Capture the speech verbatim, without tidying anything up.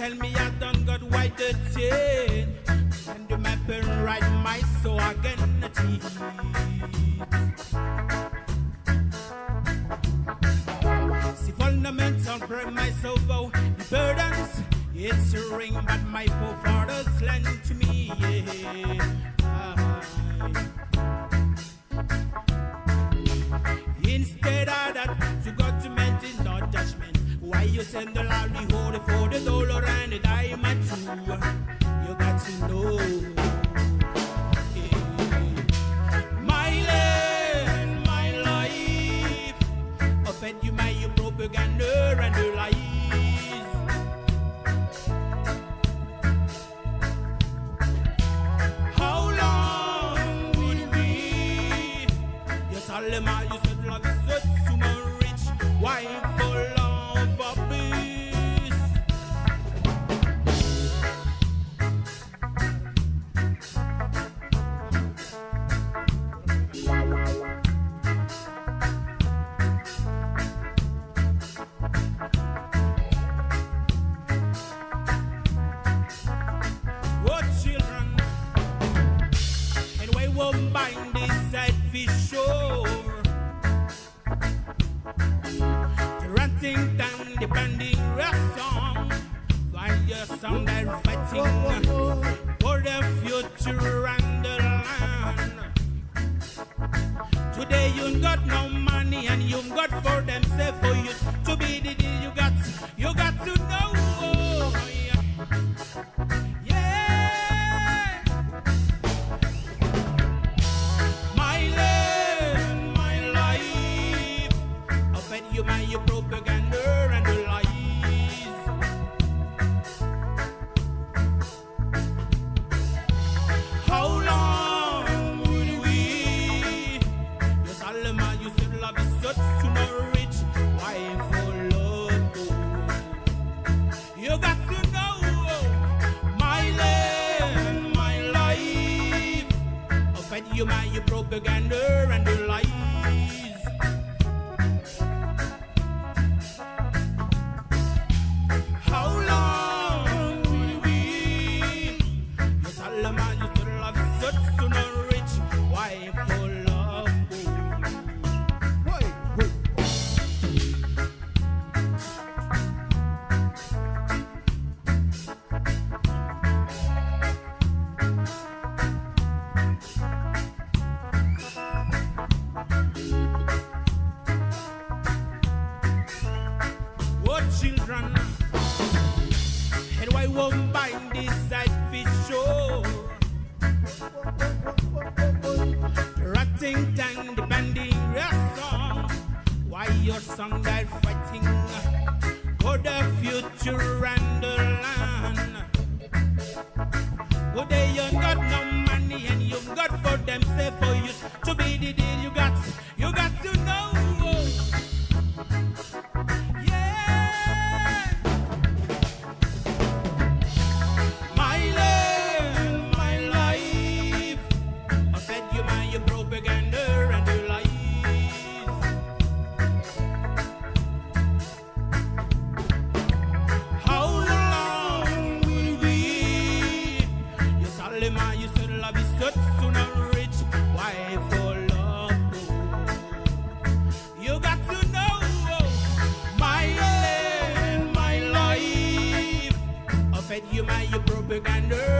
tell me I done got white the chain. And the map and right my soul again the teeth. See fundamental break myself out the burdens. It's a ring but my forefathers lent to me. Yeah. Instead of that, you got to maintain no judgment. Why you send the loudly holy for the dollar and the diamond too? You got to know. Yeah. My land, my life. Offend you by your propaganda and the lies. How long will we? Yes, I'll let my why for love of peace? What children? And we won't bind this side fish shore. Ranting down the banding song, while your song they're fighting for the future and the land. Today you got no money and you got for themselves for you to be the deal you got. You got to know. Yeah. My land, my life. I bet you my you propaganda and the lies. How long will we? Yes, Alma, you said love is such to no rich. Why for love? You got to know my land, my life. I bet you my you propaganda and the lies. Children, and why won't bind this side fish shore? Ratting down the banding song. Why your song that fighting for the future and the land? Well, they you got no money and you got for themselves for you to be the deal you got. You got to know. You my you propaganda